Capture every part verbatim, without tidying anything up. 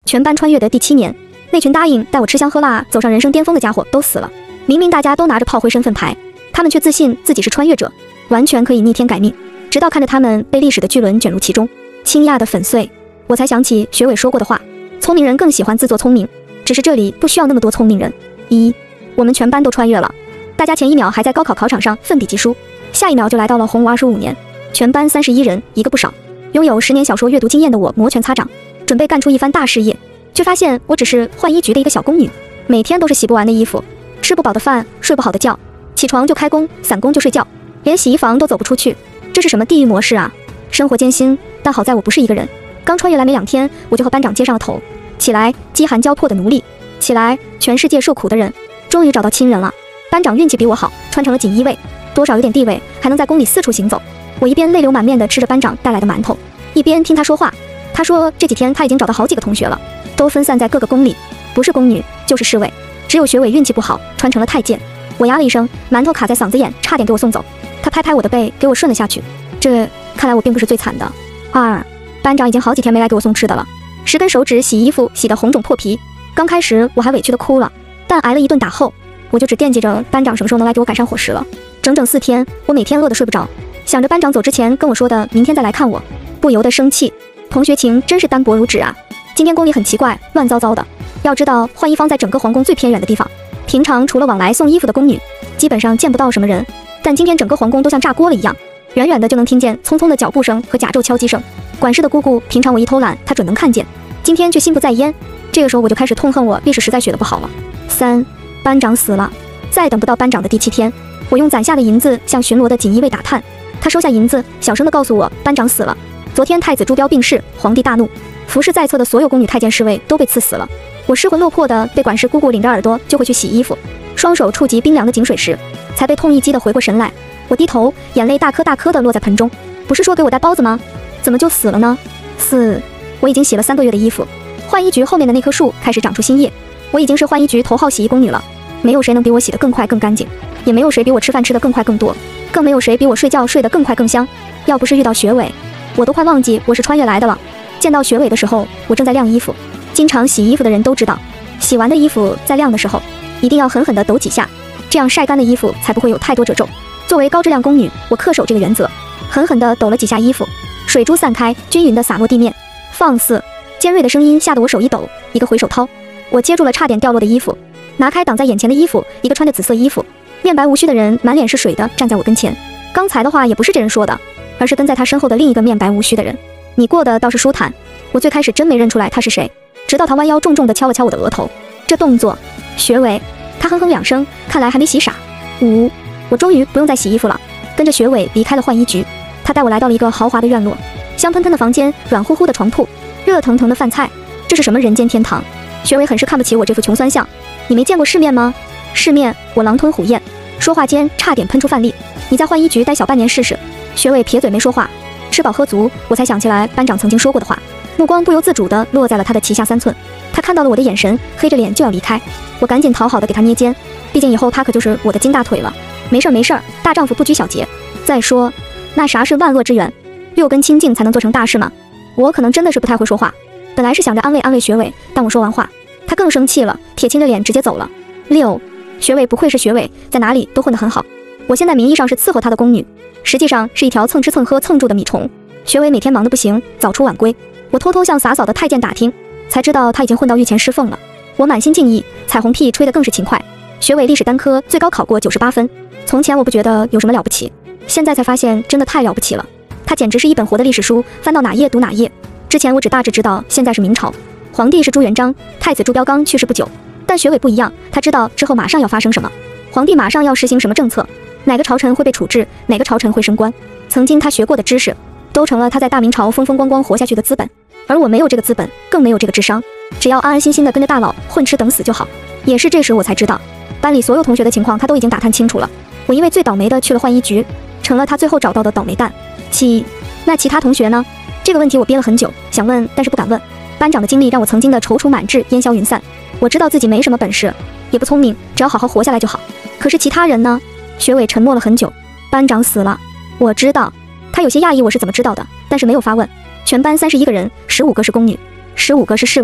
全班穿越的第七年，那群答应带我吃香喝辣、走上人生巅峰的家伙都死了。明明大家都拿着炮灰身份牌，他们却自信自己是穿越者，完全可以逆天改命。直到看着他们被历史的巨轮卷入其中，倾轧的粉碎，我才想起学伟说过的话：聪明人更喜欢自作聪明，只是这里不需要那么多聪明人。一，我们全班都穿越了，大家前一秒还在高考考场上奋笔疾书，下一秒就来到了洪武二十五年。全班三十一人，一个不少。拥有十年小说阅读经验的我摩拳擦掌，准备干出一番大事业，却发现我只是浣衣局的一个小宫女，每天都是洗不完的衣服，吃不饱的饭，睡不好的觉，起床就开工，散工就睡觉，连洗衣房都走不出去。这是什么地狱模式啊？生活艰辛，但好在我不是一个人。刚穿越来没两天，我就和班长接上了头。起来，饥寒交迫的奴隶；起来，全世界受苦的人。终于找到亲人了。班长运气比我好，穿成了锦衣卫，多少有点地位，还能在宫里四处行走。我一边泪流满面地吃着班长带来的馒头，一边听他说话。他说这几天他已经找到好几个同学了，都分散在各个宫里，不是宫女就是侍卫，只有学伟运气不好，穿成了太监。我呀了一声，馒头卡在嗓子眼，差点给我送走。他拍拍我的背，给我顺了下去。这看来我并不是最惨的。二，班长已经好几天没来给我送吃的了，十根手指洗衣服洗得红肿破皮。刚开始我还委屈的哭了，但挨了一顿打后，我就只惦记着班长什么时候能来给我改善伙食了。整整四天，我每天饿得睡不着，想着班长走之前跟我说的明天再来看我，不由得生气。同学情真是单薄如纸啊！今天宫里很奇怪，乱糟糟的。要知道浣衣坊在整个皇宫最偏远的地方，平常除了往来送衣服的宫女，基本上见不到什么人。但今天整个皇宫都像炸锅了一样，远远的就能听见匆匆的脚步声和甲胄敲击声。管事的姑姑平常我一偷懒她准能看见，今天却心不在焉。这个时候我就开始痛恨我历史实在学得不好了。三，班长死了。再等不到班长的第七天，我用攒下的银子向巡逻的锦衣卫打探。他收下银子，小声地告诉我班长死了。昨天太子朱标病逝，皇帝大怒，服侍在侧的所有宫女太监侍卫都被赐死了。我失魂落魄的被管事姑姑领着耳朵就回去洗衣服，双手触及冰凉的井水时，才被痛一击的回过神来。我低头，眼泪大颗大颗的落在盆中。不是说给我带包子吗？怎么就死了呢？四，我已经洗了三个月的衣服，浣衣局后面的那棵树开始长出新叶，我已经是浣衣局头号洗衣宫女了。没有谁能比我洗得更快更干净，也没有谁比我吃饭吃得更快更多，更没有谁比我睡觉睡得更快更香。要不是遇到学伟，我都快忘记我是穿越来的了。见到学伟的时候，我正在晾衣服。经常洗衣服的人都知道，洗完的衣服在晾的时候，一定要狠狠地抖几下，这样晒干的衣服才不会有太多褶皱。作为高质量宫女，我恪守这个原则，狠狠地抖了几下衣服，水珠散开，均匀地洒落地面。放肆！尖锐的声音吓得我手一抖，一个回手掏，我接住了差点掉落的衣服，拿开挡在眼前的衣服，一个穿着紫色衣服、面白无须的人满脸是水的站在我跟前。刚才的话也不是这人说的，而是跟在他身后的另一个面白无须的人。你过得倒是舒坦。我最开始真没认出来他是谁，直到他弯腰重重地敲了敲我的额头。这动作，学伟。他哼哼两声，看来还没洗傻。五，我终于不用再洗衣服了，跟着学伟离开了浣衣局。他带我来到了一个豪华的院落，香喷喷的房间，软乎乎的床铺，热腾腾的饭菜，这是什么人间天堂？学伟很是看不起我这副穷酸相。你没见过世面吗？世面，我狼吞虎咽，说话间差点喷出饭粒。你在浣衣局待小半年试试。学伟撇嘴没说话。吃饱喝足，我才想起来班长曾经说过的话，目光不由自主地落在了他的脐下三寸。他看到了我的眼神，黑着脸就要离开。我赶紧讨好的给他捏肩，毕竟以后他可就是我的金大腿了。没事儿没事儿，大丈夫不拘小节。再说，那啥是万恶之源？六根清净才能做成大事吗？我可能真的是不太会说话，本来是想着安慰安慰学伟，但我说完话，他更生气了，铁青着脸直接走了。六，学伟不愧是学伟，在哪里都混得很好。我现在名义上是伺候他的宫女，实际上是一条蹭吃蹭喝蹭住的米虫。学伟每天忙得不行，早出晚归。我偷偷向洒扫的太监打听，才知道他已经混到御前侍奉了。我满心敬意，彩虹屁吹得更是勤快。学伟历史单科最高考过九十八分，从前我不觉得有什么了不起，现在才发现真的太了不起了。他简直是一本活的历史书，翻到哪页读哪页。之前我只大致知道现在是明朝，皇帝是朱元璋，太子朱标刚去世不久。但学伟不一样，他知道之后马上要发生什么，皇帝马上要实行什么政策，哪个朝臣会被处置，哪个朝臣会升官。曾经他学过的知识，都成了他在大明朝风风光光活下去的资本。而我没有这个资本，更没有这个智商，只要安安心心的跟着大佬混吃等死就好。也是这时我才知道，班里所有同学的情况他都已经打探清楚了。我因为最倒霉的去了浣衣局，成了他最后找到的倒霉蛋。七，那其他同学呢？这个问题我憋了很久，想问但是不敢问。班长的经历让我曾经的踌躇满志烟消云散。我知道自己没什么本事，也不聪明，只要好好活下来就好。可是其他人呢？学伟沉默了很久。班长死了，我知道。他有些讶异我是怎么知道的，但是没有发问。全班三十一个人，十五个是宫女，十五个是侍卫，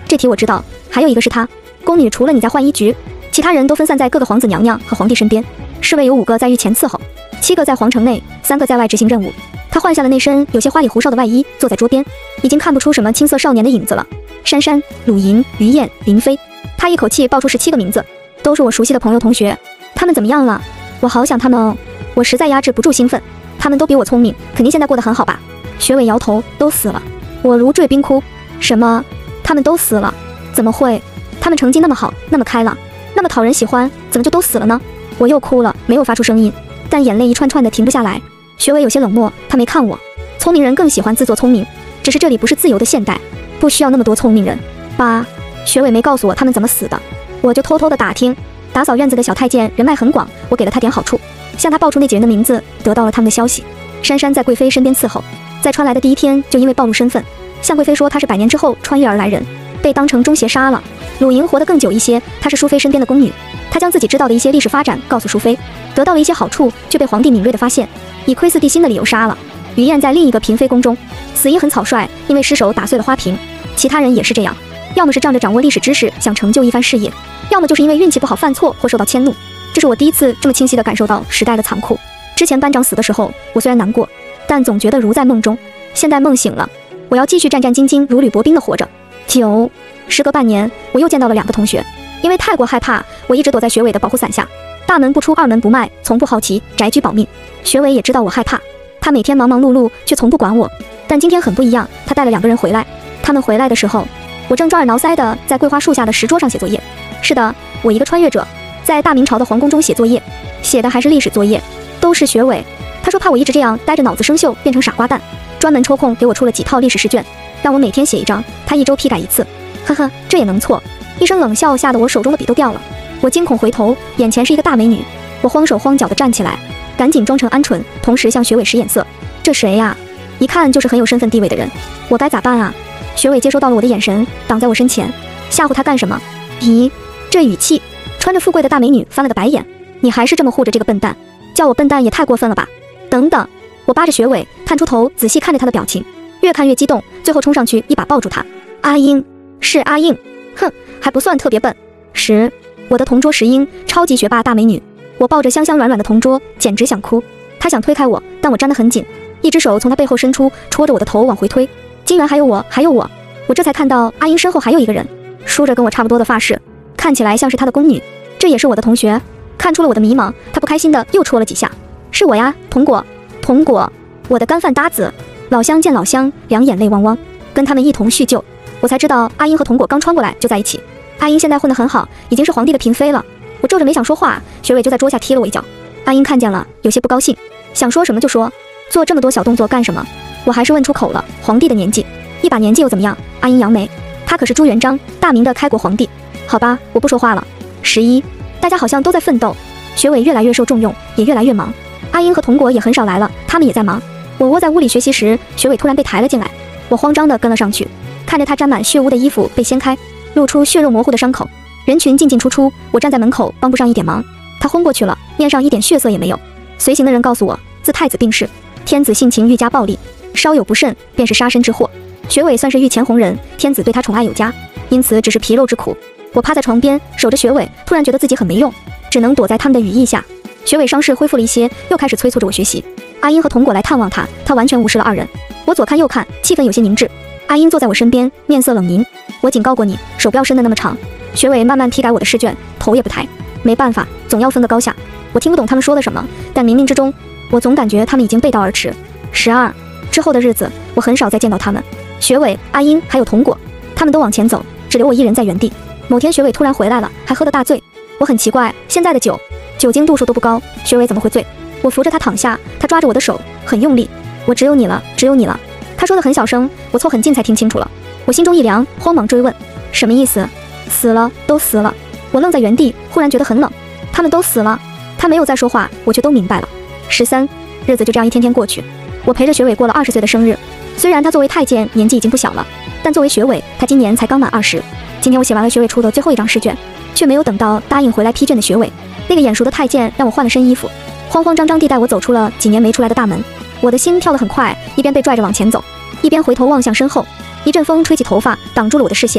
这题我知道。还有一个是他，宫女除了你在浣衣局，其他人都分散在各个皇子娘娘和皇帝身边。侍卫有五个在御前伺候，七个在皇城内，三个在外执行任务。他换下了那身有些花里胡哨的外衣，坐在桌边，已经看不出什么青涩少年的影子了。珊珊、鲁莹、于燕、林飞，他一口气报出十七个名字，都是我熟悉的朋友同学。他们怎么样了？我好想他们哦！我实在压制不住兴奋。他们都比我聪明，肯定现在过得很好吧？学伟摇头，都死了。我如坠冰窟。什么？他们都死了？怎么会？他们成绩那么好，那么开朗，那么讨人喜欢，怎么就都死了呢？我又哭了，没有发出声音，但眼泪一串串的停不下来。学伟有些冷漠，他没看我。聪明人更喜欢自作聪明，只是这里不是自由的现代，不需要那么多聪明人。爸，学伟没告诉我他们怎么死的，我就偷偷的打听。打扫院子的小太监人脉很广，我给了他点好处，向他报出那几人的名字，得到了他们的消息。珊珊在贵妃身边伺候，在穿来的第一天就因为暴露身份，向贵妃说她是百年之后穿越而来人，被当成中邪杀了。鲁莹活得更久一些，她是淑妃身边的宫女，她将自己知道的一些历史发展告诉淑妃，得到了一些好处，却被皇帝敏锐地发现，以窥伺帝心的理由杀了。于燕在另一个嫔妃宫中，死因很草率，因为失手打碎了花瓶。其他人也是这样，要么是仗着掌握历史知识想成就一番事业，要么就是因为运气不好犯错或受到迁怒。这是我第一次这么清晰地感受到时代的残酷。之前班长死的时候，我虽然难过，但总觉得如在梦中。现在梦醒了，我要继续战战兢兢如履薄冰地活着。九，时隔半年，我又见到了两个同学。因为太过害怕，我一直躲在学伟的保护伞下，大门不出二门不迈，从不好奇，宅居保命。学伟也知道我害怕，他每天忙忙碌碌，却从不管我。但今天很不一样，他带了两个人回来。他们回来的时候，我正抓耳挠腮的在桂花树下的石桌上写作业。是的，我一个穿越者，在大明朝的皇宫中写作业，写的还是历史作业。都是学伟，他说怕我一直这样呆着脑子生锈变成傻瓜蛋，专门抽空给我出了几套历史试卷，让我每天写一张，他一周批改一次。呵呵，这也能错？一声冷笑吓得我手中的笔都掉了。我惊恐回头，眼前是一个大美女。我慌手慌脚地站起来，赶紧装成鹌鹑，同时向学伟使眼色。这谁呀？一看就是很有身份地位的人，我该咋办啊？学伟接收到了我的眼神，挡在我身前，吓唬他干什么？咦，这语气！穿着富贵的大美女翻了个白眼，你还是这么护着这个笨蛋？叫我笨蛋也太过分了吧！等等，我扒着学伟，探出头仔细看着他的表情，越看越激动，最后冲上去一把抱住他。阿英，是阿英，哼，还不算特别笨。十，我的同桌石英，超级学霸大美女，我抱着香香软软的同桌，简直想哭。她想推开我，但我粘得很紧，一只手从她背后伸出，戳着我的头往回推。竟然还有我，还有我！我这才看到阿英身后还有一个人，梳着跟我差不多的发饰，看起来像是她的宫女，这也是我的同学。看出了我的迷茫，她不开心的又戳了几下。是我呀，童果，童果，我的干饭搭子。老乡见老乡，两眼泪汪汪，跟他们一同叙旧。我才知道阿英和童果刚穿过来就在一起。阿英现在混得很好，已经是皇帝的嫔妃了。我皱着眉想说话，学伟就在桌下踢了我一脚。阿英看见了，有些不高兴，想说什么就说，做这么多小动作干什么？我还是问出口了，皇帝的年纪，一把年纪又怎么样？阿英扬眉，他可是朱元璋，大明的开国皇帝。好吧，我不说话了。十一，大家好像都在奋斗，学伟越来越受重用，也越来越忙。阿英和童果也很少来了，他们也在忙。我窝在屋里学习时，学伟突然被抬了进来，我慌张地跟了上去，看着他沾满血污的衣服被掀开，露出血肉模糊的伤口。人群进进出出，我站在门口帮不上一点忙。他昏过去了，面上一点血色也没有。随行的人告诉我，自太子病逝，天子性情愈加暴戾，稍有不慎便是杀身之祸。学伟算是御前红人，天子对他宠爱有加，因此只是皮肉之苦。我趴在床边守着学伟，突然觉得自己很没用，只能躲在他们的羽翼下。学伟伤势恢复了一些，又开始催促着我学习。阿英和童果来探望他，他完全无视了二人。我左看右看，气氛有些凝滞。阿英坐在我身边，面色冷凝。我警告过你，手不要伸得那么长。学伟慢慢批改我的试卷，头也不抬。没办法，总要分个高下。我听不懂他们说了什么，但冥冥之中，我总感觉他们已经背道而驰。十二之后的日子，我很少再见到他们。学伟、阿英还有童果，他们都往前走，只留我一人在原地。某天学伟突然回来了，还喝得大醉。我很奇怪，现在的酒酒精度数都不高，学伟怎么会醉？我扶着他躺下，他抓着我的手很用力。我只有你了，只有你了。他说得很小声，我凑很近才听清楚了。我心中一凉，慌忙追问，什么意思？死了，都死了。我愣在原地，忽然觉得很冷。他们都死了。他没有再说话，我却都明白了。十三，日子就这样一天天过去。我陪着学伟过了二十岁的生日。虽然他作为太监年纪已经不小了，但作为学伟，他今年才刚满二十。今天我写完了学伟出的最后一张试卷，却没有等到答应回来批卷的学伟。那个眼熟的太监让我换了身衣服，慌慌张张地带我走出了几年没出来的大门。我的心跳得很快，一边被拽着往前走，一边回头望向身后。一阵风吹起头发，挡住了我的视线。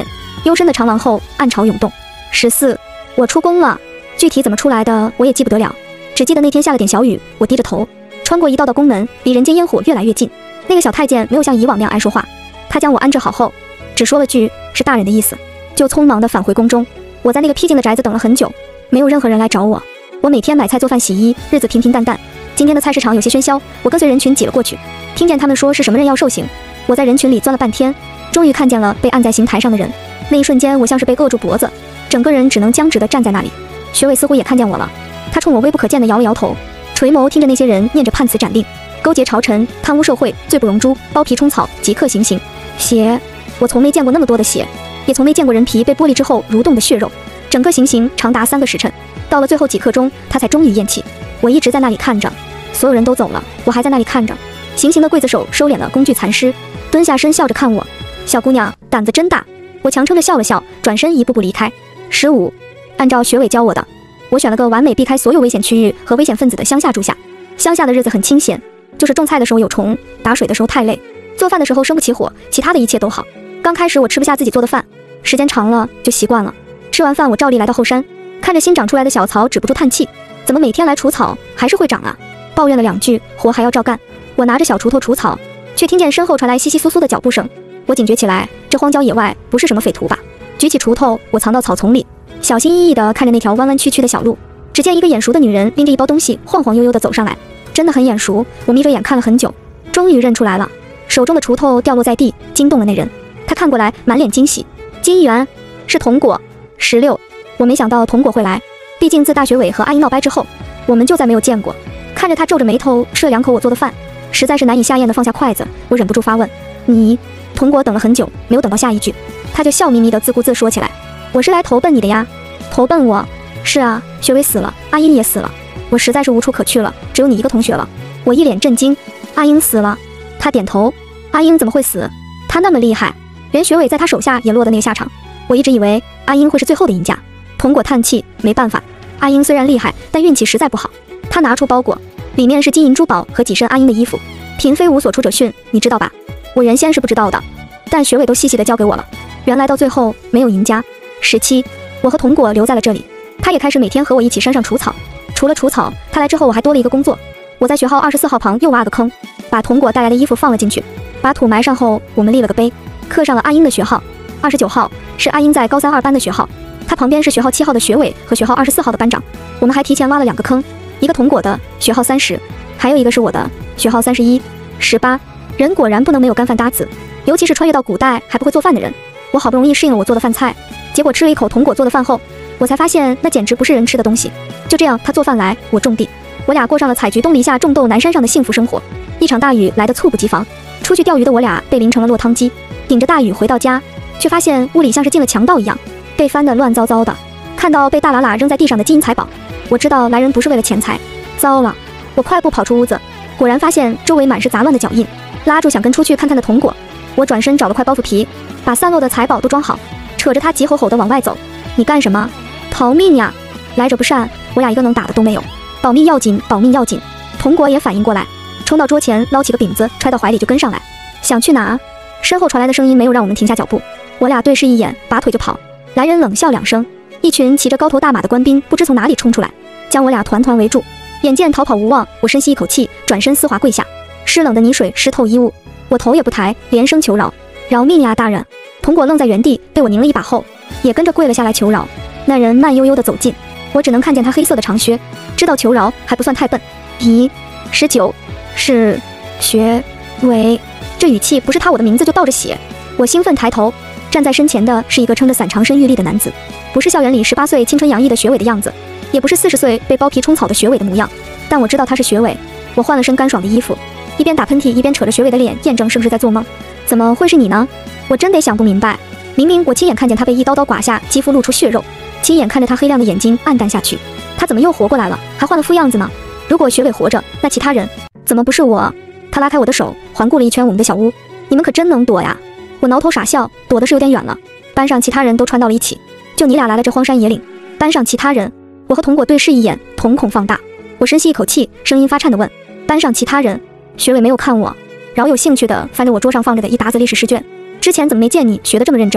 幽深的长廊后，暗潮涌动。十四，我出宫了，具体怎么出来的我也记不得了，只记得那天下了点小雨，我低着头穿过一道道宫门，离人间烟火越来越近。那个小太监没有像以往那样爱说话，他将我安置好后，只说了句是大人的意思，就匆忙地返回宫中。我在那个僻静的宅子等了很久，没有任何人来找我。我每天买菜做饭洗衣，日子平平淡淡。今天的菜市场有些喧嚣，我跟随人群挤了过去，听见他们说是什么人要受刑。我在人群里钻了半天，终于看见了被按在刑台上的人。那一瞬间，我像是被扼住脖子，整个人只能僵直地站在那里。学伟似乎也看见我了，他冲我微不可见地摇了摇头，垂眸听着那些人念着判词斩令，勾结朝臣，贪污受贿，罪不容诛，剥皮充草，即刻行刑。血，我从没见过那么多的血，也从没见过人皮被剥离之后蠕动的血肉。整个行刑长达三个时辰，到了最后几刻钟，他才终于咽气。我一直在那里看着，所有人都走了，我还在那里看着。行刑的刽子手收敛了工具残尸，蹲下身笑着看我，小姑娘胆子真大。我强撑着笑了笑，转身一步步离开。十五，按照学伟教我的，我选了个完美避开所有危险区域和危险分子的乡下住下。乡下的日子很清闲，就是种菜的时候有虫，打水的时候太累，做饭的时候生不起火，其他的一切都好。刚开始我吃不下自己做的饭，时间长了就习惯了。吃完饭我照例来到后山，看着新长出来的小草，止不住叹气，怎么每天来除草还是会长啊？抱怨了两句，活还要照干。我拿着小锄头除草，却听见身后传来窸窸窣窣的脚步声。我警觉起来，这荒郊野外不是什么匪徒吧？举起锄头，我藏到草丛里，小心翼翼地看着那条弯弯曲曲的小路。只见一个眼熟的女人拎着一包东西，晃晃悠悠地走上来，真的很眼熟。我眯着眼看了很久，终于认出来了，手中的锄头掉落在地，惊动了那人。他看过来，满脸惊喜。金议员，是童果。十六，我没想到童果会来，毕竟自大学委和阿英闹掰之后，我们就再没有见过。看着他皱着眉头吃了两口我做的饭，实在是难以下咽地放下筷子，我忍不住发问：你？童果等了很久，没有等到下一句，他就笑眯眯地自顾自说起来：我是来投奔你的呀。投奔我？是啊，学伟死了，阿英也死了，我实在是无处可去了，只有你一个同学了。我一脸震惊。阿英死了？他点头。阿英怎么会死？他那么厉害，连学伟在他手下也落得那个下场。我一直以为阿英会是最后的赢家。童果叹气，没办法，阿英虽然厉害，但运气实在不好。他拿出包裹，里面是金银珠宝和几身阿英的衣服。嫔妃无所出者训，你知道吧？我原先是不知道的，但学伟都细细的教给我了。原来到最后没有赢家。十七，我和童果留在了这里，他也开始每天和我一起山上除草。除了除草，他来之后我还多了一个工作，我在学号二十四号旁又挖了个坑，把童果带来的衣服放了进去，把土埋上后，我们立了个碑，刻上了阿英的学号。二十九号是阿英在高三二班的学号，他旁边是学号七号的学伟和学号二十四号的班长。我们还提前挖了两个坑，一个童果的学号三十，还有一个是我的学号三十一。十八，人果然不能没有干饭搭子，尤其是穿越到古代还不会做饭的人。我好不容易适应了我做的饭菜，结果吃了一口童果做的饭后，我才发现那简直不是人吃的东西。就这样，他做饭来，我种地，我俩过上了采菊东篱下种豆南山上的幸福生活。一场大雨来得猝不及防，出去钓鱼的我俩被淋成了落汤鸡。顶着大雨回到家，却发现屋里像是进了强盗一样，被翻得乱糟糟的。看到被大喇喇扔在地上的金银财宝，我知道来人不是为了钱财。糟了，我快步跑出屋子，果然发现周围满是杂乱的脚印，拉住想跟出去看看的童果。我转身找了块包袱皮，把散落的财宝都装好，扯着他急吼吼地往外走。你干什么？逃命呀！来者不善，我俩一个能打的都没有。保命要紧，保命要紧！童果也反应过来，冲到桌前捞起个饼子，揣到怀里就跟上来。想去哪？身后传来的声音没有让我们停下脚步，我俩对视一眼，拔腿就跑。来人冷笑两声，一群骑着高头大马的官兵不知从哪里冲出来，将我俩团团围住。眼见逃跑无望，我深吸一口气，转身丝滑跪下，湿冷的泥水湿透衣物，我头也不抬，连声求饶：饶命呀，大人！童果愣在原地，被我拧了一把后，也跟着跪了下来求饶。那人慢悠悠地走近，我只能看见他黑色的长靴，知道求饶还不算太笨。咦，十九，是学伟。这语气不是他我的名字就倒着写。我兴奋抬头，站在身前的是一个撑着伞长身玉立的男子，不是校园里十八岁青春洋溢的学伟的样子，也不是四十岁被剥皮冲草的学伟的模样，但我知道他是学伟。我换了身干爽的衣服，一边打喷嚏一边扯着学伟的脸，验证是不是在做梦。怎么会是你呢？我真得想不明白，明明我亲眼看见他被一刀刀剐下，肌肤露出血肉，亲眼看着他黑亮的眼睛暗淡下去，他怎么又活过来了，还换了副样子呢？如果学伟活着，那其他人怎么不是我？他拉开我的手，环顾了一圈我们的小屋。你们可真能躲呀！我挠头傻笑，躲的是有点远了。班上其他人都穿到了一起，就你俩来了这荒山野岭。班上其他人，我和童果对视一眼，瞳孔放大。我深吸一口气，声音发颤地问：班上其他人？学伟没有看我，饶有兴趣地翻着我桌上放着的一沓子历史试卷。之前怎么没见你学得这么认真？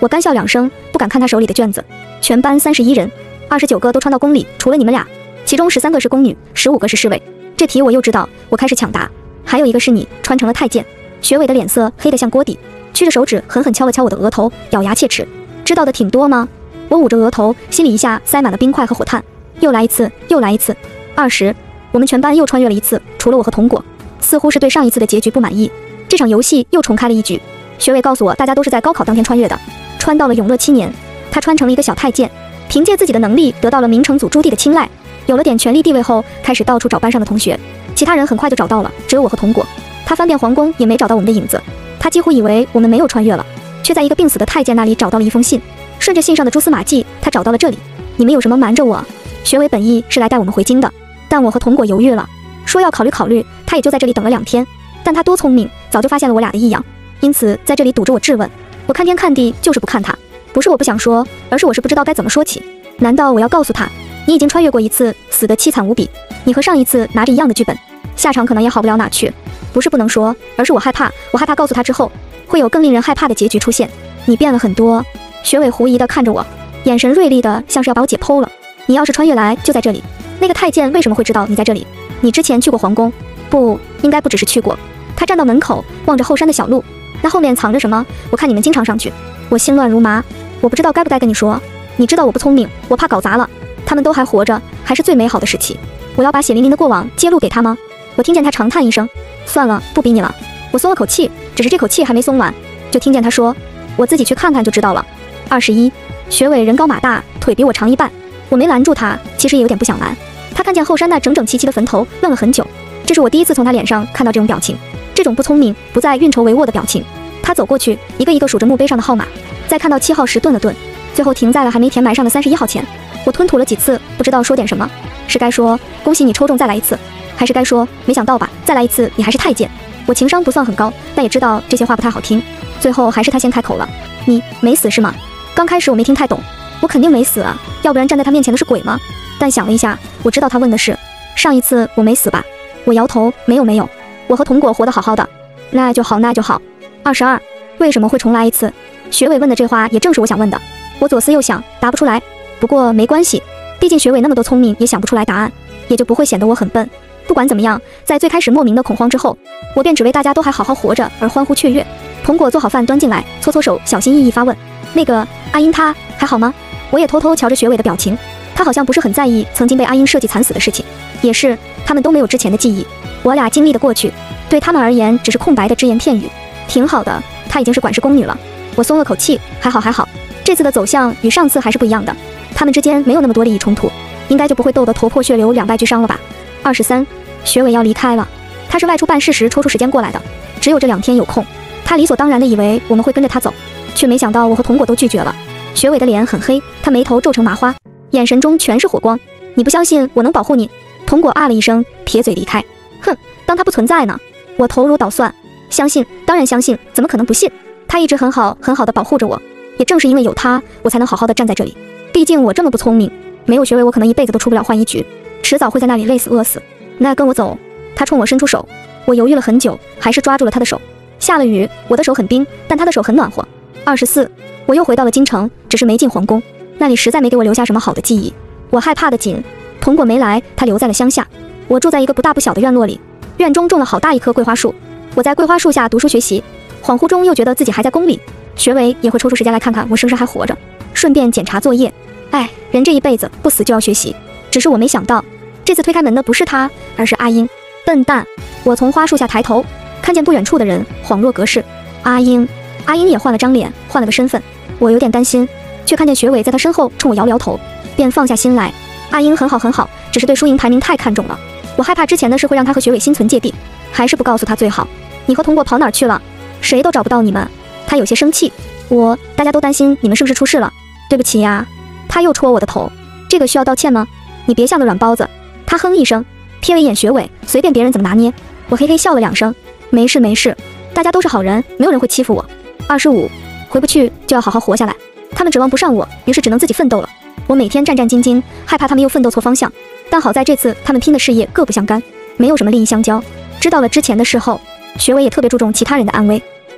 我干笑两声，不敢看他手里的卷子。全班三十一人，二十九个都穿到宫里，除了你们俩，其中十三个是宫女，十五个是侍卫。这题我又知道，我开始抢答。还有一个是你，穿成了太监。学伟的脸色黑得像锅底，屈着手指狠狠敲了敲我的额头，咬牙切齿。知道的挺多吗？我捂着额头，心里一下塞满了冰块和火炭。又来一次，又来一次。二十，我们全班又穿越了一次，除了我和童果，似乎是对上一次的结局不满意。这场游戏又重开了一局。学伟告诉我，大家都是在高考当天穿越的，穿到了永乐七年。他穿成了一个小太监，凭借自己的能力得到了明成祖朱棣的青睐，有了点权力地位后，开始到处找班上的同学。其他人很快就找到了，只有我和童果。他翻遍皇宫也没找到我们的影子，他几乎以为我们没有穿越了，却在一个病死的太监那里找到了一封信。顺着信上的蛛丝马迹，他找到了这里。你们有什么瞒着我？学伟本意是来带我们回京的，但我和童果犹豫了，说要考虑考虑。他也就在这里等了两天，但他多聪明，早就发现了我俩的异样，因此在这里堵着我质问。我看天看地就是不看他，不是我不想说，而是我是不知道该怎么说起。难道我要告诉他，你已经穿越过一次，死得凄惨无比，你和上一次拿着一样的剧本，下场可能也好不了哪去。不是不能说，而是我害怕，我害怕告诉他之后，会有更令人害怕的结局出现。你变了很多。学伟狐疑地看着我，眼神锐利的像是要把我解剖了。你要是穿越来就在这里，那个太监为什么会知道你在这里？你之前去过皇宫？不，应该不只是去过。他站到门口，望着后山的小路，那后面藏着什么？我看你们经常上去。我心乱如麻，我不知道该不该跟你说。你知道我不聪明，我怕搞砸了。他们都还活着，还是最美好的时期。我要把血淋淋的过往揭露给他吗？我听见他长叹一声，算了，不逼你了。我松了口气，只是这口气还没松完，就听见他说，我自己去看看就知道了。二十一，学伟人高马大，腿比我长一半。我没拦住他，其实也有点不想拦。他看见后山那整整齐齐的坟头，愣了很久。这是我第一次从他脸上看到这种表情，这种不聪明、不再运筹帷幄的表情。他走过去，一个一个数着墓碑上的号码，再看到七号时顿了顿，最后停在了还没填埋上的三十一号前。我吞吐了几次，不知道说点什么。是该说恭喜你抽中再来一次，还是该说没想到吧，再来一次你还是太监。我情商不算很高，但也知道这些话不太好听。最后还是他先开口了，你没死是吗？刚开始我没听太懂，我肯定没死啊，要不然站在他面前的是鬼吗？但想了一下，我知道他问的是上一次我没死吧。我摇头，没有没有，我和童果活得好好的。那就好那就好。二十二，为什么会重来一次？学伟问的这话也正是我想问的。我左思右想，答不出来。不过没关系，毕竟学伟那么多聪明也想不出来答案，也就不会显得我很笨。不管怎么样，在最开始莫名的恐慌之后，我便只为大家都还好好活着而欢呼雀跃。童果做好饭端进来，搓搓手，小心翼翼发问，那个阿英她还好吗？我也偷偷瞧着学伟的表情，他好像不是很在意曾经被阿英设计惨死的事情，也是他们都没有之前的记忆，我俩经历的过去对他们而言只是空白的只言片语。挺好的，她已经是管事宫女了。我松了口气，还好还好，这次的走向与上次还是不一样的，他们之间没有那么多利益冲突，应该就不会斗得头破血流两败俱伤了吧。二十三，学伟要离开了，他是外出办事时抽出时间过来的，只有这两天有空。他理所当然的以为我们会跟着他走，却没想到我和童果都拒绝了。学伟的脸很黑，他眉头皱成麻花，眼神中全是火光。你不相信我能保护你？童果啊了一声，撇嘴离开。哼，当他不存在呢？我头如捣蒜。相信，当然相信，怎么可能不信？他一直很好很好的保护着我，也正是因为有他，我才能好好的站在这里。毕竟我这么不聪明，没有学位我可能一辈子都出不了浣衣局，迟早会在那里累死饿死。那跟我走。他冲我伸出手，我犹豫了很久，还是抓住了他的手。下了雨，我的手很冰，但他的手很暖和。二十四，我又回到了京城，只是没进皇宫，那里实在没给我留下什么好的记忆。我害怕的紧。童果没来，他留在了乡下。我住在一个不大不小的院落里，院中种了好大一棵桂花树。我在桂花树下读书学习，恍惚中又觉得自己还在宫里。学伟也会抽出时间来看看我是不是还活着，顺便检查作业。哎，人这一辈子不死就要学习。只是我没想到，这次推开门的不是他，而是阿英。笨蛋！我从花树下抬头，看见不远处的人，恍若隔世。阿英，阿英也换了张脸，换了个身份。我有点担心，却看见学伟在他身后冲我摇了摇头，便放下心来。阿英很好很好，只是对输赢排名太看重了。我害怕之前的事会让他和学伟心存芥蒂，还是不告诉他最好。你和童果跑哪儿去了？谁都找不到你们。他有些生气。我，大家都担心你们是不是出事了？对不起呀。他又戳我的头，这个需要道歉吗？你别像个软包子。他哼一声，瞥了一眼学伟，随便别人怎么拿捏。我嘿嘿笑了两声，没事没事，大家都是好人，没有人会欺负我。二十五，回不去就要好好活下来。他们指望不上我，于是只能自己奋斗了。我每天战战兢兢，害怕他们又奋斗错方向。但好在这次他们拼的事业各不相干，没有什么利益相交。知道了之前的事后，学伟也特别注重其他人的安危。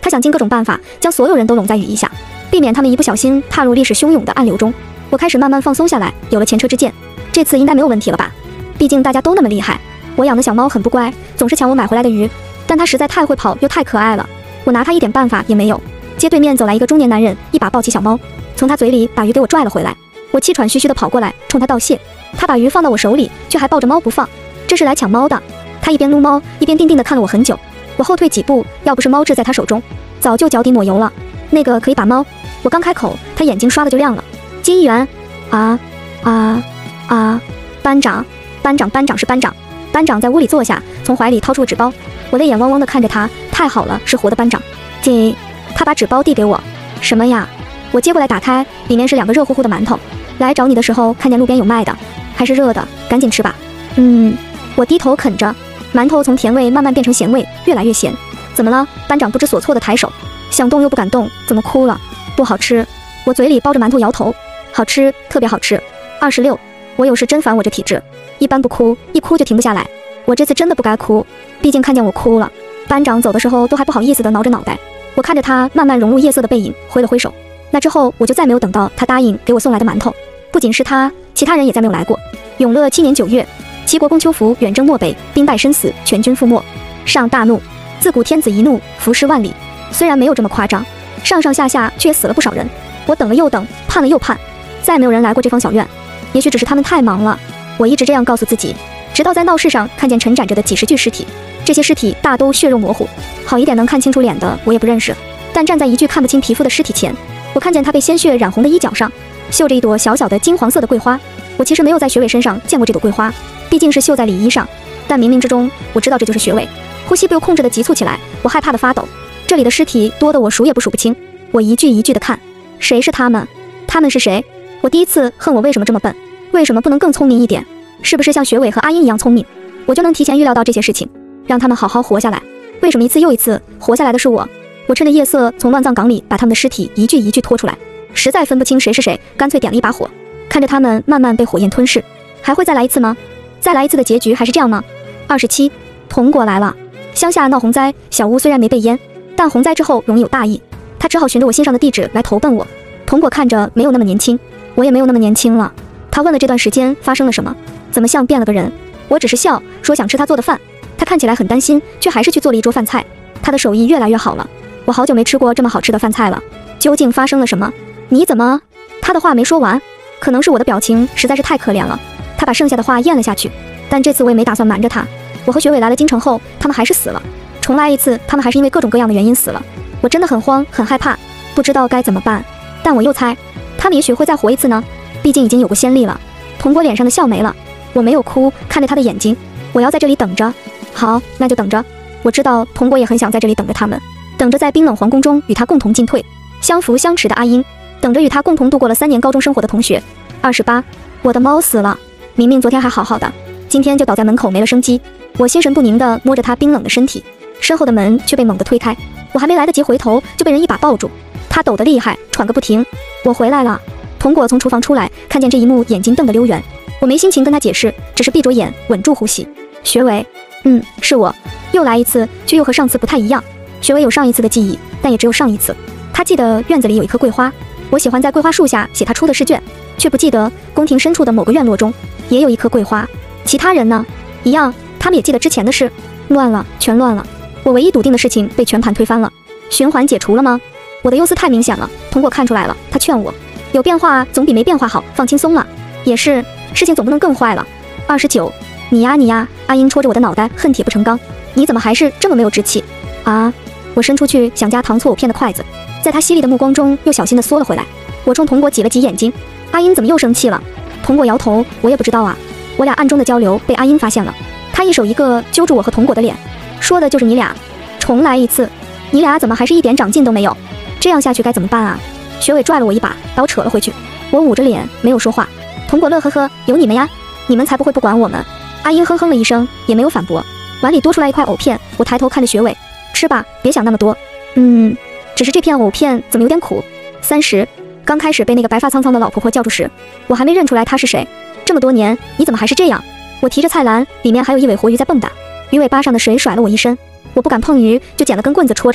他想尽各种办法将所有人都拢在羽翼下，避免他们一不小心踏入历史汹涌的暗流中。我开始慢慢放松下来，有了前车之鉴，这次应该没有问题了吧？毕竟大家都那么厉害。我养的小猫很不乖，总是抢我买回来的鱼，但它实在太会跑又太可爱了，我拿它一点办法也没有。街对面走来一个中年男人，一把抱起小猫，从他嘴里把鱼给我拽了回来。我气喘吁吁地跑过来，冲他道谢。他把鱼放到我手里，却还抱着猫不放，这是来抢猫的。他一边撸猫，一边定定地看了我很久。我后退几步，要不是猫质在他手中，早就脚底抹油了。那个可以把猫……我刚开口，他眼睛刷的就亮了。金一元，啊啊啊！班长，班长，班长是班长。班长在屋里坐下，从怀里掏出了纸包。我泪眼汪汪地看着他，太好了，是活的班长。金，他把纸包递给我。什么呀？我接过来打开，里面是两个热乎乎的馒头。来找你的时候看见路边有卖的，还是热的，赶紧吃吧。嗯，我低头啃着，馒头从甜味慢慢变成咸味，越来越咸。怎么了？班长不知所措的抬手，想动又不敢动，怎么哭了？不好吃。我嘴里包着馒头摇头。好吃，特别好吃。二十六，我有时真烦我这体质，一般不哭，一哭就停不下来。我这次真的不该哭，毕竟看见我哭了。班长走的时候都还不好意思的挠着脑袋。我看着他慢慢融入夜色的背影，挥了挥手。那之后我就再没有等到他答应给我送来的馒头。不仅是他，其他人也再没有来过。永乐七年九月，齐国公丘福远征漠北，兵败身死，全军覆没。上大怒，自古天子一怒，伏尸万里。虽然没有这么夸张，上上下下却也死了不少人。我等了又等，盼了又盼，再没有人来过这方小院。也许只是他们太忙了，我一直这样告诉自己，直到在闹市上看见沉展着的几十具尸体。这些尸体大都血肉模糊，好一点能看清楚脸的我也不认识。但站在一具看不清皮肤的尸体前，我看见他被鲜血染红的衣角上绣着一朵小小的金黄色的桂花。我其实没有在学伟身上见过这朵桂花，毕竟是绣在里衣上，但冥冥之中我知道这就是学伟。呼吸不由控制的急促起来，我害怕的发抖。这里的尸体多得我数也不数不清，我一句一句的看，谁是他们？他们是谁？我第一次恨我为什么这么笨，为什么不能更聪明一点？是不是像学伟和阿英一样聪明，我就能提前预料到这些事情，让他们好好活下来？为什么一次又一次活下来的是我？我趁着夜色从乱葬岗里把他们的尸体一具一具拖出来，实在分不清谁是谁，干脆点了一把火，看着他们慢慢被火焰吞噬。还会再来一次吗？再来一次的结局还是这样吗？二十七，童果来了。乡下闹洪灾，小屋虽然没被淹，但洪灾之后容易有大疫，他只好循着我心上的地址来投奔我。童果看着没有那么年轻，我也没有那么年轻了。他问了这段时间发生了什么，怎么像变了个人。我只是笑说想吃他做的饭，他看起来很担心，却还是去做了一桌饭菜。他的手艺越来越好了，我好久没吃过这么好吃的饭菜了。究竟发生了什么？你怎么……他的话没说完，可能是我的表情实在是太可怜了，他把剩下的话咽了下去。但这次我也没打算瞒着他，我和学伟来了京城后，他们还是死了，重来一次，他们还是因为各种各样的原因死了。我真的很慌很害怕，不知道该怎么办。但我又猜，他们也许会再活一次呢，毕竟已经有过先例了。童果脸上的笑没了，我没有哭，看着他的眼睛，我要在这里等着。好，那就等着。我知道童果也很想在这里等着他们，等着在冰冷皇宫中与他共同进退，相扶相持的阿英，等着与他共同度过了三年高中生活的同学。二十八，我的猫死了，明明昨天还好好的，今天就倒在门口没了生机。我心神不宁地摸着他冰冷的身体，身后的门却被猛地推开，我还没来得及回头，就被人一把抱住。他抖得厉害，喘个不停。我回来了。童果从厨房出来，看见这一幕，眼睛瞪得溜圆。我没心情跟他解释，只是闭着眼稳住呼吸。学伟，嗯，是我，又来一次，却又和上次不太一样。学伟有上一次的记忆，但也只有上一次。他记得院子里有一棵桂花，我喜欢在桂花树下写他出的试卷，却不记得宫廷深处的某个院落中也有一棵桂花。其他人呢？一样，他们也记得之前的事。乱了，全乱了。我唯一笃定的事情被全盘推翻了。循环解除了吗？我的忧思太明显了，童果看出来了，他劝我，有变化总比没变化好，放轻松了。也是，事情总不能更坏了。二十九，你呀你呀，阿英戳着我的脑袋，恨铁不成钢，你怎么还是这么没有志气啊？我伸出去想夹糖醋藕片的筷子，在他犀利的目光中又小心地缩了回来。我冲童果挤了挤眼睛，阿英怎么又生气了？童果摇头，我也不知道啊。我俩暗中的交流被阿英发现了，他一手一个揪住我和童果的脸，说的就是你俩，重来一次。你俩怎么还是一点长进都没有？这样下去该怎么办啊？学伟拽了我一把，把我扯了回去。我捂着脸没有说话。童果乐呵呵，有你们呀，你们才不会不管我们。阿英哼哼了一声，也没有反驳。碗里多出来一块藕片，我抬头看着学伟，吃吧，别想那么多。嗯，只是这片藕片怎么有点苦？三十，刚开始被那个白发苍苍的老婆婆叫住时，我还没认出来她是谁。这么多年，你怎么还是这样？我提着菜篮，里面还有一尾活鱼在蹦跶，鱼尾巴上的水甩了我一身，我不敢碰鱼，就捡了根棍子戳着它。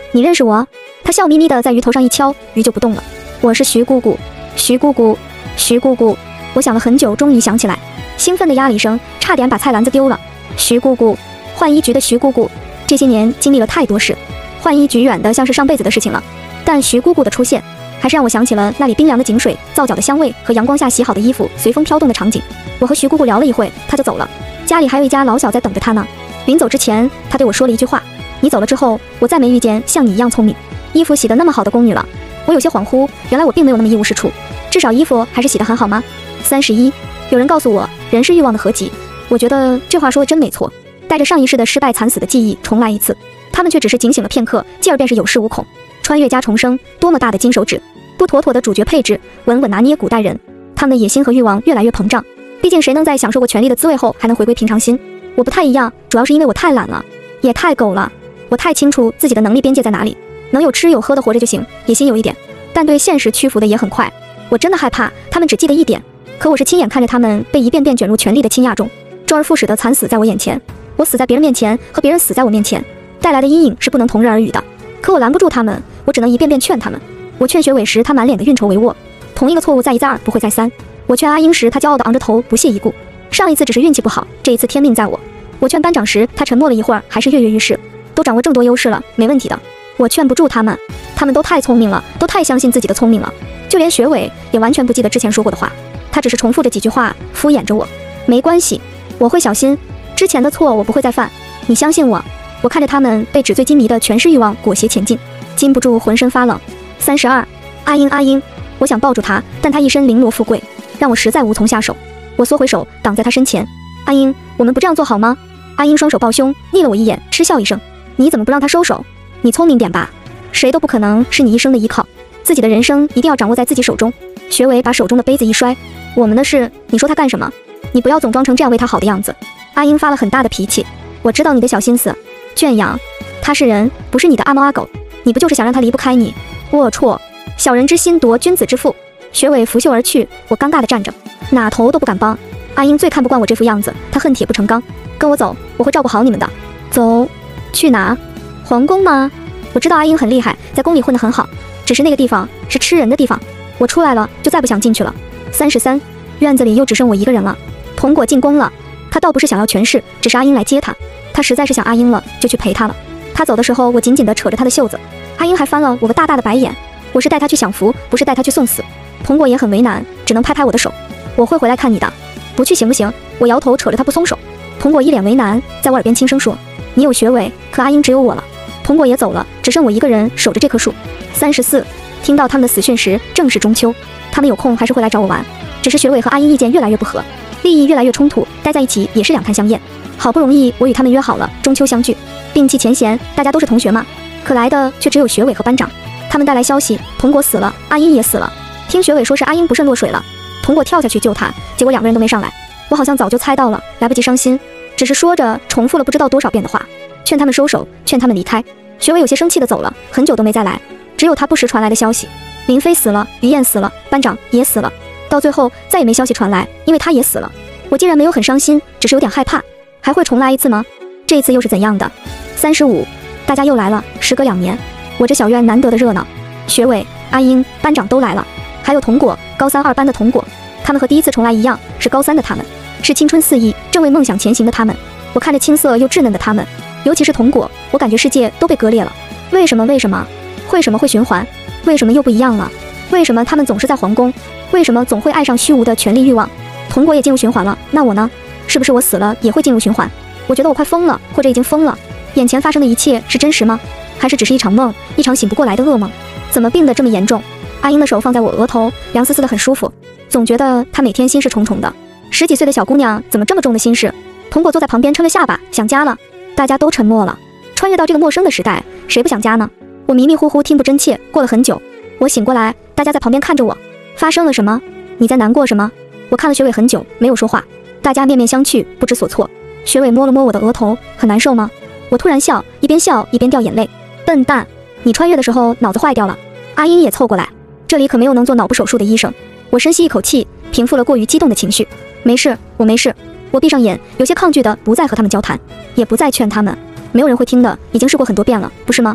你认识我？他笑眯眯的在鱼头上一敲，鱼就不动了。我是徐姑姑，徐姑姑，徐姑姑。我想了很久，终于想起来，兴奋的呀了一声，差点把菜篮子丢了。徐姑姑，浣衣局的徐姑姑。这些年经历了太多事，浣衣局远的像是上辈子的事情了。但徐姑姑的出现，还是让我想起了那里冰凉的井水、皂角的香味和阳光下洗好的衣服随风飘动的场景。我和徐姑姑聊了一会，她就走了。家里还有一家老小在等着她呢。临走之前，她对我说了一句话：你走了之后，我再没遇见像你一样聪明、衣服洗得那么好的宫女了。我有些恍惚，原来我并没有那么一无是处，至少衣服还是洗得很好吗？三十一，有人告诉我，人是欲望的合集。我觉得这话说的真没错。带着上一世的失败惨死的记忆重来一次，他们却只是警醒了片刻，继而便是有恃无恐。穿越加重生，多么大的金手指！不妥妥的主角配置，稳稳拿捏古代人。他们的野心和欲望越来越膨胀。毕竟谁能在享受过权力的滋味后还能回归平常心？我不太一样，主要是因为我太懒了，也太狗了。我太清楚自己的能力边界在哪里，能有吃有喝的活着就行。野心有一点，但对现实屈服的也很快。我真的害怕他们只记得一点，可我是亲眼看着他们被一遍遍卷入权力的倾轧中，周而复始的惨死在我眼前。我死在别人面前，和别人死在我面前，带来的阴影是不能同日而语的。可我拦不住他们，我只能一遍遍劝他们。我劝学伟时，他满脸的运筹帷幄，同一个错误再一再二，不会再三。我劝阿英时，他骄傲地昂着头，不屑一顾。上一次只是运气不好，这一次天命在我。我劝班长时，他沉默了一会儿，还是跃跃欲试。都掌握这么多优势了，没问题的。我劝不住他们，他们都太聪明了，都太相信自己的聪明了。就连学伟也完全不记得之前说过的话，他只是重复着几句话，敷衍着我。没关系，我会小心，之前的错我不会再犯，你相信我。我看着他们被纸醉金迷的全是欲望裹挟前进，禁不住浑身发冷。三十二，阿英阿英，我想抱住他，但他一身绫罗富贵，让我实在无从下手。我缩回手，挡在他身前。阿英，我们不这样做好吗？阿英双手抱胸，睨了我一眼，嗤笑一声。你怎么不让他收手？你聪明点吧，谁都不可能是你一生的依靠，自己的人生一定要掌握在自己手中。学伟把手中的杯子一摔，我们的事，你说他干什么？你不要总装成这样为他好的样子。阿英发了很大的脾气，我知道你的小心思，圈养他是人，不是你的阿猫阿狗，你不就是想让他离不开你？龌龊，小人之心夺君子之腹。学伟拂袖而去，我尴尬地站着，哪头都不敢帮。阿英最看不惯我这副样子，他恨铁不成钢。跟我走，我会照顾好你们的。走，去哪？皇宫吗？我知道阿英很厉害，在宫里混得很好，只是那个地方是吃人的地方。我出来了，就再不想进去了。三十三，院子里又只剩我一个人了。童果进宫了，他倒不是想要权势，只是阿英来接他。他实在是想阿英了，就去陪他了。他走的时候，我紧紧地扯着他的袖子，阿英还翻了我个大大的白眼。我是带他去享福，不是带他去送死。童果也很为难，只能拍拍我的手。我会回来看你的，不去行不行？我摇头，扯着他不松手。童果一脸为难，在我耳边轻声说：你有学伟，可阿英只有我了。童果也走了，只剩我一个人守着这棵树。三十四，听到他们的死讯时，正是中秋，他们有空还是会来找我玩，只是学伟和阿英意见越来越不合，利益越来越冲突，待在一起也是两摊香艳。好不容易我与他们约好了中秋相聚，摒弃前嫌，大家都是同学嘛，可来的却只有学伟和班长。他们带来消息，童果死了，阿英也死了。听学伟说是阿英不慎落水了，童果跳下去救他，结果两个人都没上来。我好像早就猜到了，来不及伤心，只是说着重复了不知道多少遍的话，劝他们收手，劝他们离开。学伟有些生气的走了，很久都没再来。只有他不时传来的消息，林飞死了，于燕死了，班长也死了。到最后再也没消息传来，因为他也死了。我竟然没有很伤心，只是有点害怕。还会重来一次吗？这次又是怎样的？三十五，大家又来了，时隔两年，我这小院难得的热闹。学伟、阿英、班长都来了，还有童果，高三二班的童果。他们和第一次重来一样，是高三的他们，是青春肆意，正为梦想前行的他们。我看着青涩又稚嫩的他们，尤其是童果，我感觉世界都被割裂了。为什么？为什么？为什么会循环？为什么又不一样了？为什么他们总是在皇宫？为什么总会爱上虚无的权力欲望？童果也进入循环了，那我呢？是不是我死了也会进入循环？我觉得我快疯了，或者已经疯了。眼前发生的一切是真实吗？还是只是一场梦，一场醒不过来的噩梦？怎么病得这么严重？阿英的手放在我额头，凉丝丝的很舒服，总觉得她每天心事重重的。十几岁的小姑娘怎么这么重的心事？童果坐在旁边撑着下巴，想家了。大家都沉默了。穿越到这个陌生的时代，谁不想家呢？我迷迷糊糊听不真切，过了很久，我醒过来，大家在旁边看着我。发生了什么？你在难过什么？我看了学伟很久，没有说话。大家面面相觑，不知所措。学伟摸了摸我的额头，很难受吗？我突然笑，一边笑一边掉眼泪。笨蛋，你穿越的时候脑子坏掉了。阿英也凑过来，这里可没有能做脑部手术的医生。我深吸一口气，平复了过于激动的情绪。没事，我没事。我闭上眼，有些抗拒的不再和他们交谈，也不再劝他们。没有人会听的，已经试过很多遍了，不是吗？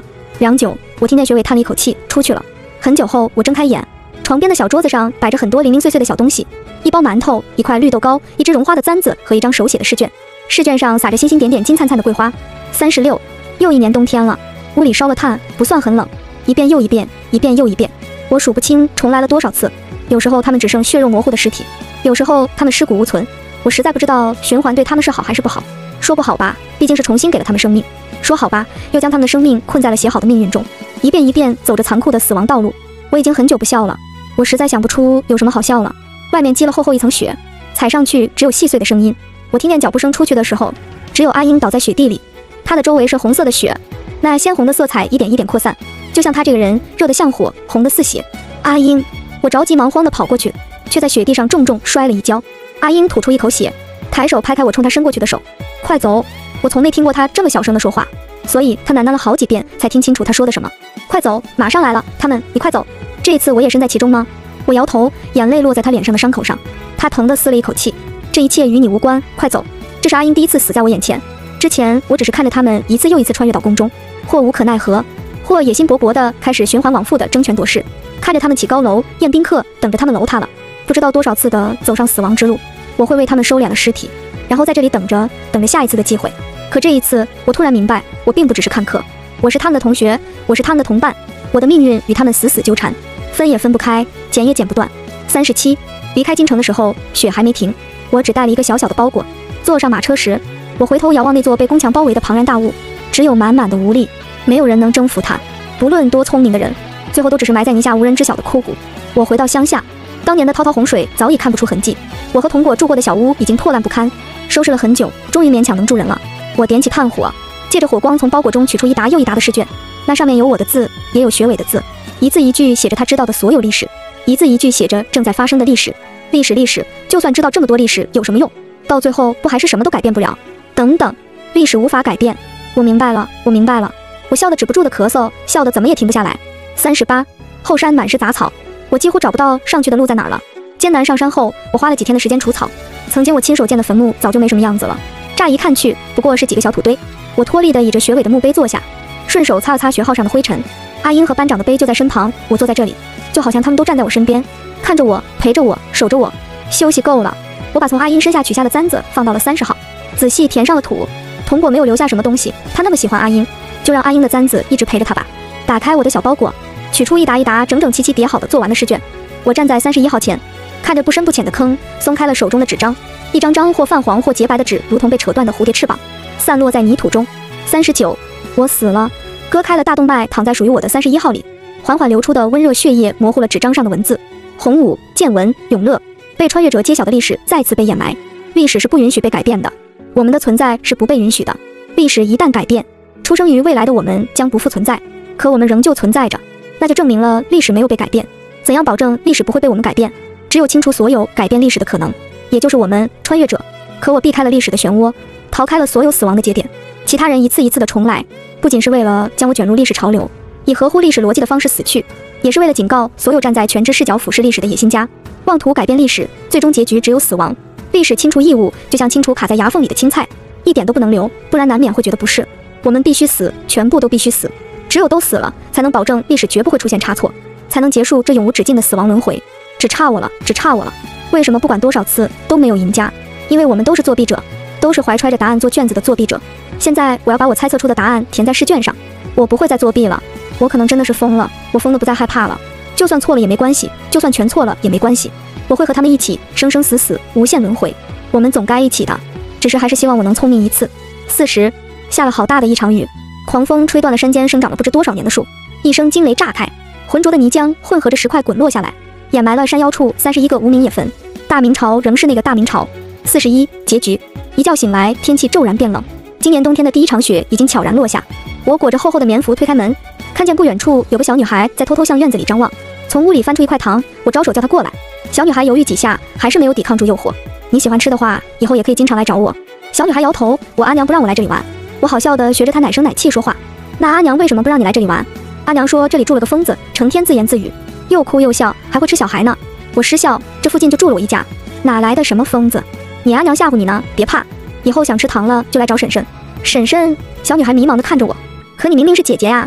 良久，我听见学伟叹了一口气，出去了。很久后，我睁开眼，床边的小桌子上摆着很多零零碎碎的小东西，一包馒头，一块绿豆糕，一只绒花的簪子和一张手写的试卷。试卷上撒着星星点点金灿灿的桂花。三十六，又一年冬天了，屋里烧了炭，不算很冷。一遍又一遍，一遍又一遍，我数不清重来了多少次。有时候他们只剩血肉模糊的尸体，有时候他们尸骨无存。我实在不知道循环对他们是好还是不好。说不好吧，毕竟是重新给了他们生命；说好吧，又将他们的生命困在了写好的命运中，一遍一遍走着残酷的死亡道路。我已经很久不笑了，我实在想不出有什么好笑了。外面积了厚厚一层雪，踩上去只有细碎的声音。我听见脚步声出去的时候，只有阿英倒在雪地里，她的周围是红色的雪，那鲜红的色彩一点一点扩散，就像她这个人热得像火，红得似血。阿英，我着急忙慌地跑过去，却在雪地上重重摔了一跤。阿英吐出一口血，抬手拍开我冲她伸过去的手，快走！我从没听过她这么小声地说话，所以她喃喃了好几遍才听清楚她说的什么。快走，马上来了，他们，你快走！这一次我也身在其中吗？我摇头，眼泪落在她脸上的伤口上。她疼得撕了一口气，这一切与你无关，快走！这是阿英第一次死在我眼前，之前我只是看着他们一次又一次穿越到宫中，或无可奈何，或野心勃勃地开始循环往复的争权夺势，看着他们起高楼宴宾客，等着他们楼塌了，不知道多少次的走上死亡之路。我会为他们收敛了尸体，然后在这里等着，等着下一次的机会。可这一次，我突然明白，我并不只是看客，我是他们的同学，我是他们的同伴，我的命运与他们死死纠缠，分也分不开，剪也剪不断。三十七，离开京城的时候，雪还没停，我只带了一个小小的包裹。坐上马车时，我回头遥望那座被宫墙包围的庞然大物，只有满满的无力，没有人能征服它。不论多聪明的人，最后都只是埋在泥下无人知晓的枯骨。我回到乡下，当年的滔滔洪水早已看不出痕迹，我和童果住过的小屋已经破烂不堪，收拾了很久，终于勉强能住人了。我点起炭火，借着火光从包裹中取出一沓又一沓的试卷，那上面有我的字，也有学伟的字，一字一句写着他知道的所有历史，一字一句写着正在发生的历史。历史历史，就算知道这么多历史有什么用？到最后不还是什么都改变不了？等等，历史无法改变。我明白了，我明白了。我笑得止不住的咳嗽，笑得怎么也停不下来。三十八，后山满是杂草，我几乎找不到上去的路在哪儿了。艰难上山后，我花了几天的时间除草。曾经我亲手建的坟墓早就没什么样子了，乍一看去不过是几个小土堆。我脱力地倚着学伟的墓碑坐下，顺手擦了擦学号上的灰尘。阿英和班长的碑就在身旁，我坐在这里，就好像他们都站在我身边，看着我，陪着我，守着我。休息够了，我把从阿英身下取下的簪子放到了三十号，仔细填上了土。童果没有留下什么东西，他那么喜欢阿英，就让阿英的簪子一直陪着他吧。打开我的小包裹，取出一沓一沓整整齐齐叠好的做完的试卷。我站在三十一号前，看着不深不浅的坑，松开了手中的纸张，一张张或泛黄或洁白的纸，如同被扯断的蝴蝶翅膀，散落在泥土中。三十九，我死了，割开了大动脉，躺在属于我的三十一号里，缓缓流出的温热血液模糊了纸张上的文字。洪武、建文、永乐，被穿越者揭晓的历史再次被掩埋。历史是不允许被改变的，我们的存在是不被允许的。历史一旦改变，出生于未来的我们将不复存在，可我们仍旧存在着，那就证明了历史没有被改变。怎样保证历史不会被我们改变？只有清除所有改变历史的可能，也就是我们穿越者。可我避开了历史的漩涡，逃开了所有死亡的节点，其他人一次一次的重来，不仅是为了将我卷入历史潮流，以合乎历史逻辑的方式死去，也是为了警告所有站在全知视角俯视历史的野心家，妄图改变历史，最终结局只有死亡。历史清除异物，就像清除卡在牙缝里的青菜，一点都不能留，不然难免会觉得不适。我们必须死，全部都必须死，只有都死了，才能保证历史绝不会出现差错，才能结束这永无止境的死亡轮回。只差我了，只差我了。为什么不管多少次都没有赢家？因为我们都是作弊者，都是怀揣着答案做卷子的作弊者。现在我要把我猜测出的答案填在试卷上，我不会再作弊了。我可能真的是疯了，我疯得不再害怕了。就算错了也没关系，就算全错了也没关系，我会和他们一起生生死死，无限轮回。我们总该一起的，只是还是希望我能聪明一次。四十，下了好大的一场雨，狂风吹断了山间生长了不知多少年的树，一声惊雷炸开，浑浊的泥浆混合着石块滚落下来，掩埋了山腰处三十一个无名野坟。大明朝仍是那个大明朝。四十一，结局。一觉醒来，天气骤然变冷，今年冬天的第一场雪已经悄然落下。我裹着厚厚的棉服推开门，看见不远处有个小女孩在偷偷向院子里张望。从屋里翻出一块糖，我招手叫她过来。小女孩犹豫几下，还是没有抵抗住诱惑。你喜欢吃的话，以后也可以经常来找我。小女孩摇头，我阿娘不让我来这里玩。我好笑地学着她奶声奶气说话。那阿娘为什么不让你来这里玩？阿娘说这里住了个疯子，成天自言自语，又哭又笑，还会吃小孩呢。我失笑，这附近就住了我一家，哪来的什么疯子？你阿娘吓唬你呢，别怕，以后想吃糖了就来找婶婶。婶婶？小女孩迷茫地看着我，可你明明是姐姐呀。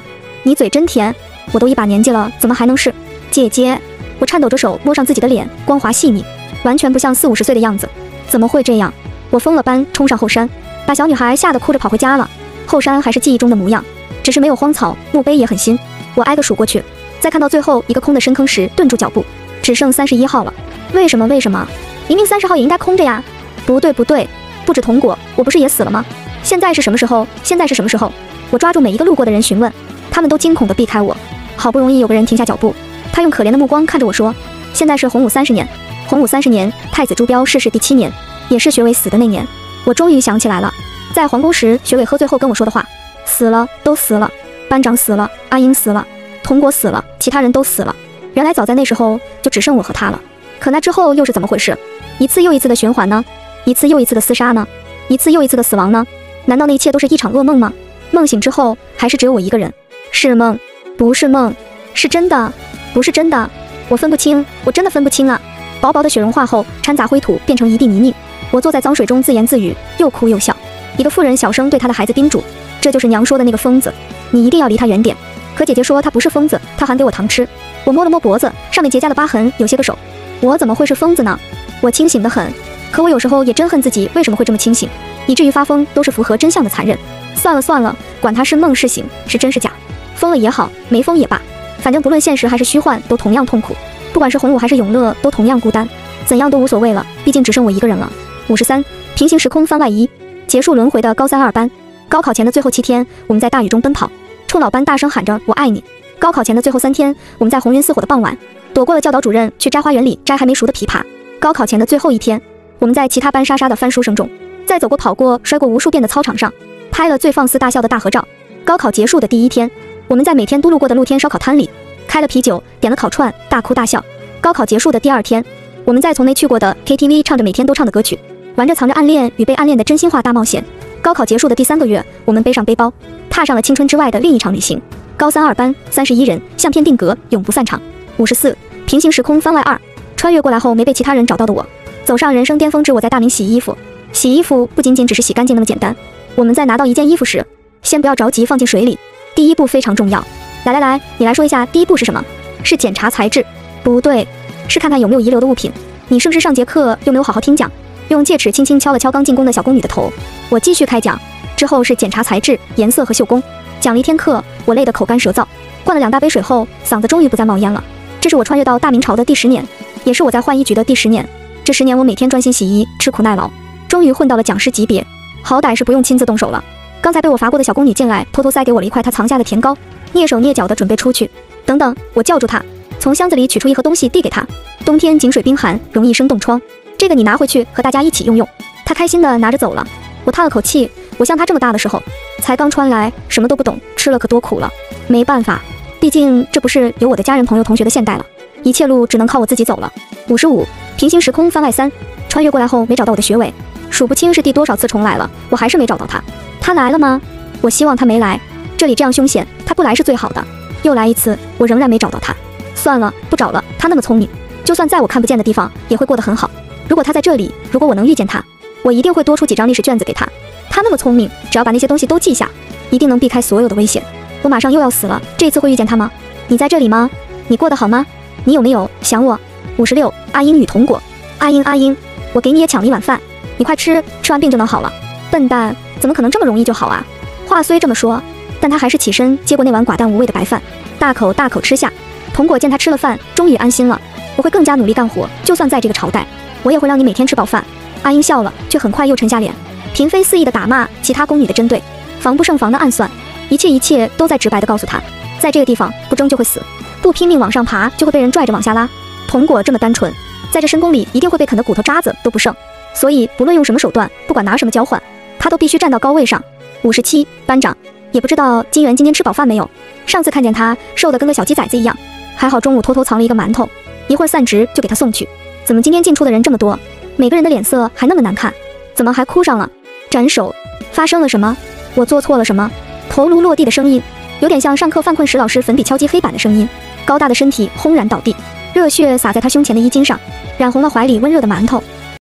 你嘴真甜，我都一把年纪了，怎么还能是姐姐？我颤抖着手摸上自己的脸，光滑细腻，完全不像四五十岁的样子。怎么会这样？我疯了般冲上后山，把小女孩吓得哭着跑回家了。后山还是记忆中的模样，只是没有荒草，墓碑也很新。我挨个数过去，在看到最后一个空的深坑时顿住脚步，只剩三十一号了。为什么？为什么？明明三十号也应该空着呀！不对不对，不止童果，我不是也死了吗？现在是什么时候？现在是什么时候？我抓住每一个路过的人询问，他们都惊恐地避开我。好不容易有个人停下脚步，他用可怜的目光看着我说：“现在是洪武三十年，洪武三十年，太子朱标逝世第七年，也是学伟死的那年。”我终于想起来了，在皇宫时，学伟喝醉后跟我说的话：“死了，都死了，班长死了，阿英死了，童果死了，其他人都死了。”原来早在那时候就只剩我和他了。可那之后又是怎么回事？一次又一次的循环呢？一次又一次的厮杀呢？一次又一次的死亡呢？难道那一切都是一场噩梦吗？梦醒之后还是只有我一个人？是梦，不是梦，是真的，不是真的。我分不清，我真的分不清啊！薄薄的雪融化后，掺杂灰土变成一地泥泞。我坐在脏水中自言自语，又哭又笑。一个妇人小声对她的孩子叮嘱：“这就是娘说的那个疯子，你一定要离他远点。”可姐姐说她不是疯子，她还给我糖吃。我摸了摸脖子，上面结痂的疤痕有些个手。我怎么会是疯子呢？我清醒得很，可我有时候也真恨自己为什么会这么清醒，以至于发疯都是符合真相的残忍。算了算了，管他是梦是醒，是真是假，疯了也好，没疯也罢，反正不论现实还是虚幻，都同样痛苦。不管是洪武还是永乐，都同样孤单，怎样都无所谓了，毕竟只剩我一个人了。五十三，平行时空番外一，结束轮回的高三二班。高考前的最后七天，我们在大雨中奔跑，冲老班大声喊着我爱你。高考前的最后三天，我们在红云似火的傍晚，躲过了教导主任去摘花园里摘还没熟的枇杷。高考前的最后一天，我们在其他班沙沙的翻书声中，在走过跑过摔过无数遍的操场上，拍了最放肆大笑的大合照。高考结束的第一天，我们在每天都路过的露天烧烤摊里开了啤酒，点了烤串，大哭大笑。高考结束的第二天，我们在从没去过的 K T V 唱着每天都唱的歌曲，玩着藏着暗恋与被暗恋的真心话大冒险。高考结束的第三个月，我们背上背包，踏上了青春之外的另一场旅行。高三二班，三十一人，相片定格，永不散场。五十四，平行时空番外二，穿越过来后没被其他人找到的我，走上人生巅峰之我在大明洗衣服。洗衣服不仅仅只是洗干净那么简单，我们在拿到一件衣服时，先不要着急放进水里，第一步非常重要。来来来，你来说一下第一步是什么？是检查材质？不对，是看看有没有遗留的物品。你是不是上节课又没有好好听讲？用戒尺轻轻敲了敲刚进宫的小宫女的头。我继续开讲，之后是检查材质、颜色和绣工。讲了一天课，我累得口干舌燥，灌了两大杯水后，嗓子终于不再冒烟了。这是我穿越到大明朝的第十年，也是我在浣衣局的第十年。这十年我每天专心洗衣，吃苦耐劳，终于混到了讲师级别，好歹是不用亲自动手了。刚才被我罚过的小宫女进来，偷偷塞给我了一块她藏下的甜糕，蹑手蹑脚的准备出去。等等，我叫住她，从箱子里取出一盒东西递给她。冬天井水冰寒，容易生冻疮，这个你拿回去和大家一起用用。她开心的拿着走了。我叹了口气，我像她这么大的时候，才刚穿来，什么都不懂，吃了可多苦了。没办法，毕竟这不是有我的家人朋友同学的现代了，一切路只能靠我自己走了。五十五，平行时空番外三，穿越过来后没找到我的学伟，数不清是第多少次重来了，我还是没找到他。他来了吗？我希望他没来，这里这样凶险，他不来是最好的。又来一次，我仍然没找到他。算了，不找了，他那么聪明，就算在我看不见的地方也会过得很好。如果他在这里，如果我能遇见他，我一定会多出几张历史卷子给他。他那么聪明，只要把那些东西都记下，一定能避开所有的危险。我马上又要死了，这次会遇见他吗？你在这里吗？你过得好吗？你有没有想我？五十六，阿英与童果。阿英阿英，我给你也抢了一碗饭，你快吃，吃完病就能好了。笨蛋，怎么可能这么容易就好啊？话虽这么说，但他还是起身接过那碗寡淡无味的白饭，大口大口吃下。童果见他吃了饭，终于安心了。我会更加努力干活，就算在这个朝代，我也会让你每天吃饱饭。阿英笑了，却很快又沉下脸，嫔妃肆意的打骂其他宫女的针对，防不胜防的暗算，一切一切都在直白的告诉他，在这个地方不争就会死，不拼命往上爬就会被人拽着往下拉。童果这么单纯，在这深宫里一定会被啃得骨头渣子都不剩，所以不论用什么手段，不管拿什么交换，他都必须站到高位上。五十七，班长，也不知道金元今天吃饱饭没有，上次看见他瘦得跟个小鸡崽子一样，还好中午偷偷藏了一个馒头，一会儿散值就给他送去。怎么今天进出的人这么多，每个人的脸色还那么难看，怎么还哭上了？斩首！发生了什么？我做错了什么？头颅落地的声音，有点像上课犯困时老师粉笔敲击黑板的声音。高大的身体轰然倒地，热血洒在他胸前的衣襟上，染红了怀里温热的馒头。